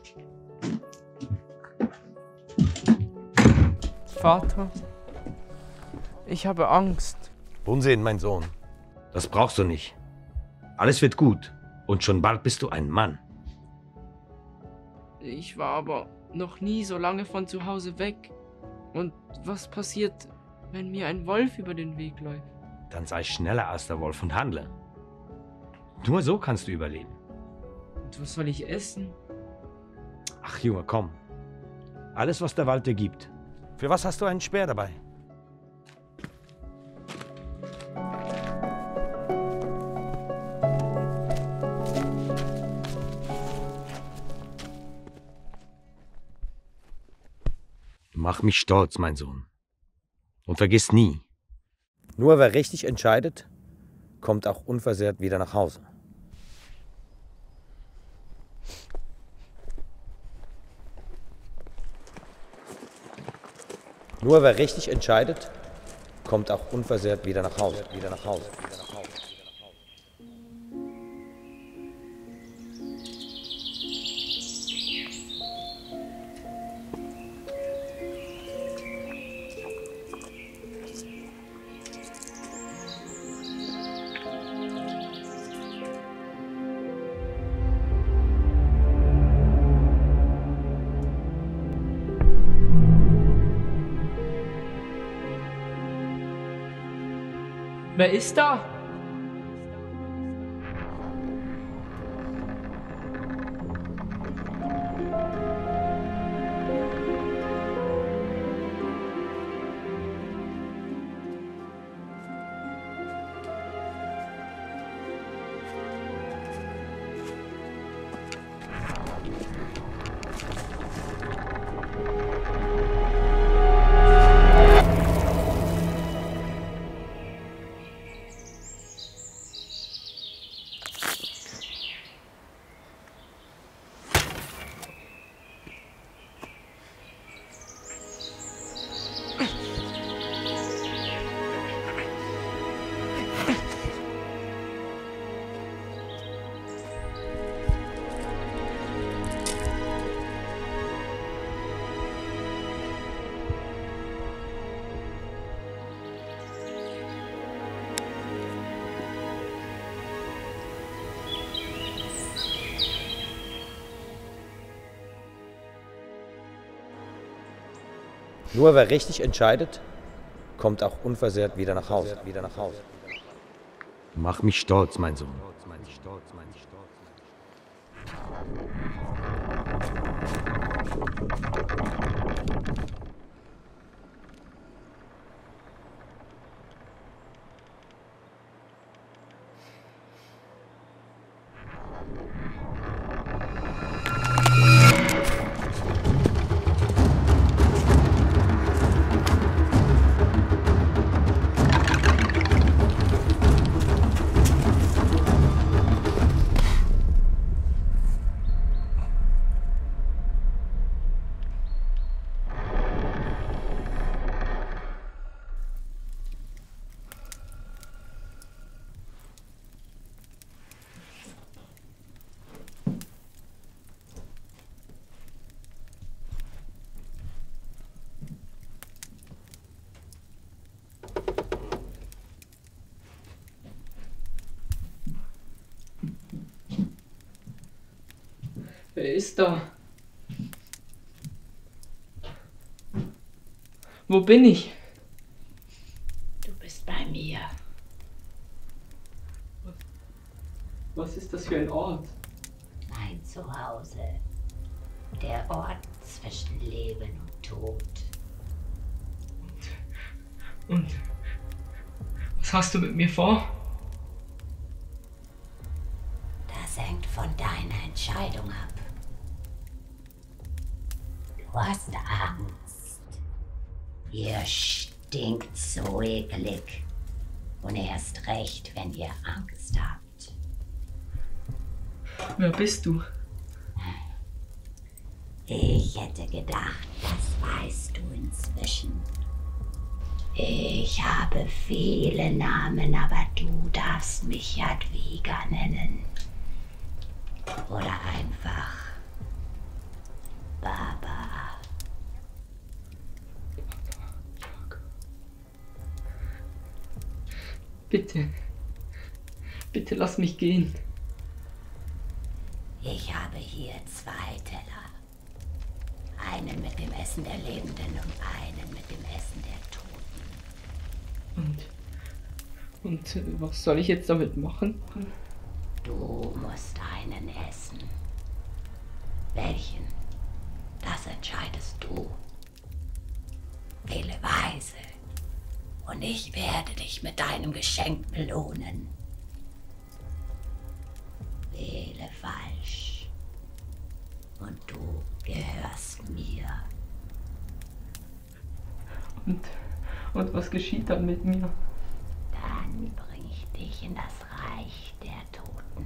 Vater, ich habe Angst. Unsinn, mein Sohn. Das brauchst du nicht. Alles wird gut. Und schon bald bist du ein Mann. Ich war aber noch nie so lange von zu Hause weg. Und was passiert, wenn mir ein Wolf über den Weg läuft? Dann sei schneller als der Wolf und handle. Nur so kannst du überleben. Und was soll ich essen? Ach Junge, komm. Alles, was der Wald dir gibt. Für was hast du einen Speer dabei? Mach mich stolz, mein Sohn. Und vergiss nie, nur wer richtig entscheidet, kommt auch unversehrt wieder nach Hause. Nur wer richtig entscheidet, kommt auch unversehrt wieder nach Hause. Wer ist da? Nur wer richtig entscheidet, kommt auch unversehrt wieder nach Hause. Mach mich stolz, mein Sohn. Wer ist da? Wo bin ich? Du bist bei mir. Was ist das für ein Ort? Mein Zuhause. Der Ort zwischen Leben und Tod. Und was hast du mit mir vor? Das hängt von deiner Entscheidung ab. Du hast Angst. Ihr stinkt so eklig. Und erst recht, wenn ihr Angst habt. Wer bist du? Ich hätte gedacht, das weißt du inzwischen. Ich habe viele Namen, aber du darfst mich Jadwiga nennen. Oder einfach Bitte. Bitte lass mich gehen. Ich habe hier 2 Teller. Einen mit dem Essen der Lebenden und einen mit dem Essen der Toten. Und was soll ich jetzt damit machen? Du musst einen essen. Welchen? Das entscheidest du. Wähle weise. Und ich werde dich mit deinem Geschenk belohnen. Wähle falsch. Und du gehörst mir. Und was geschieht dann mit mir? Dann bring ich dich in das Reich der Toten.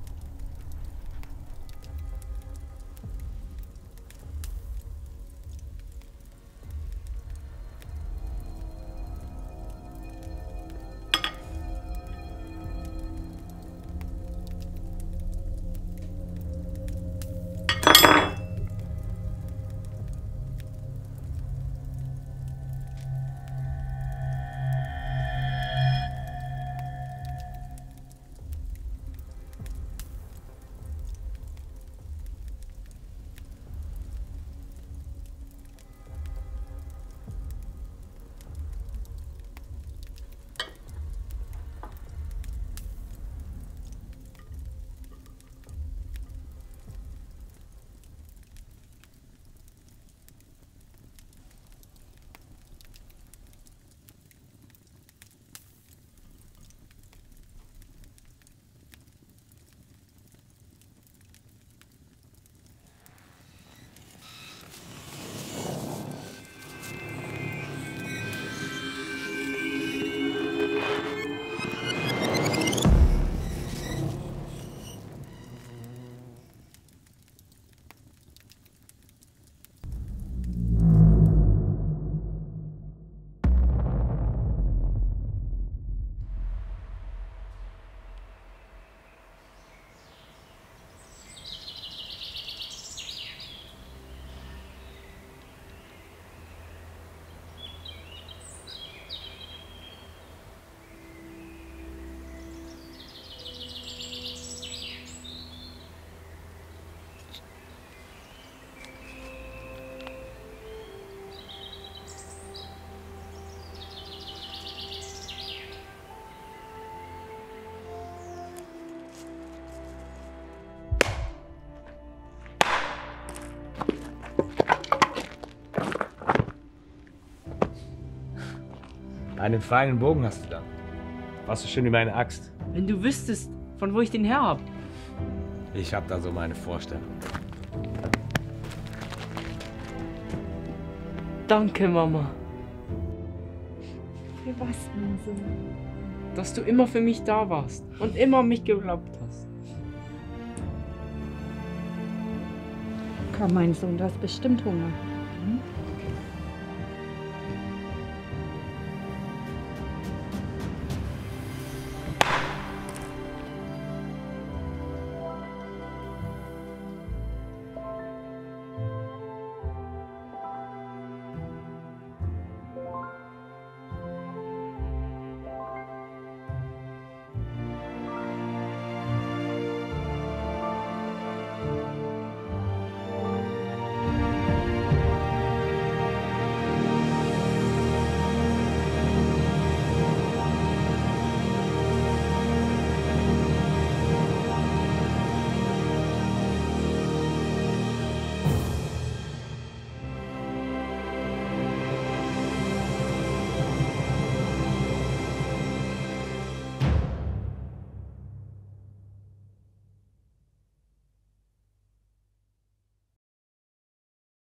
Einen feinen Bogen hast du da. Warst du schön wie meine Axt. Wenn du wüsstest, von wo ich den her hab. Ich hab da so meine Vorstellung. Danke, Mama. Für was, mein Sohn? Dass du immer für mich da warst und immer an mich geglaubt hast. Komm, mein Sohn, du hast bestimmt Hunger.